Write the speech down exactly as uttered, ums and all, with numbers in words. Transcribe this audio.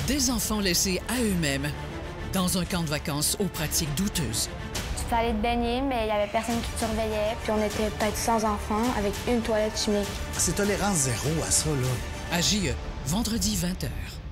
Des enfants laissés à eux-mêmes dans un camp de vacances aux pratiques douteuses. Tu peux aller te baigner, mais il n'y avait personne qui te surveillait. Puis on était peut-être cent enfants avec une toilette chimique. C'est tolérance zéro à ça, là. À J E, vendredi vingt heures.